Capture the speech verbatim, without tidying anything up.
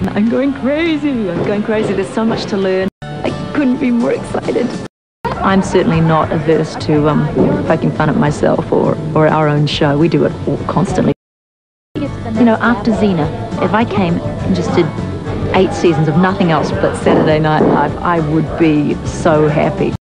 I'm going crazy. I'm going crazy. There's so much to learn. I couldn't be more excited. I'm certainly not averse to um, poking fun at myself or, or our own show. We do it all constantly. You know, after Xena, if I came and just did eight seasons of nothing else but Saturday Night Live, I would be so happy.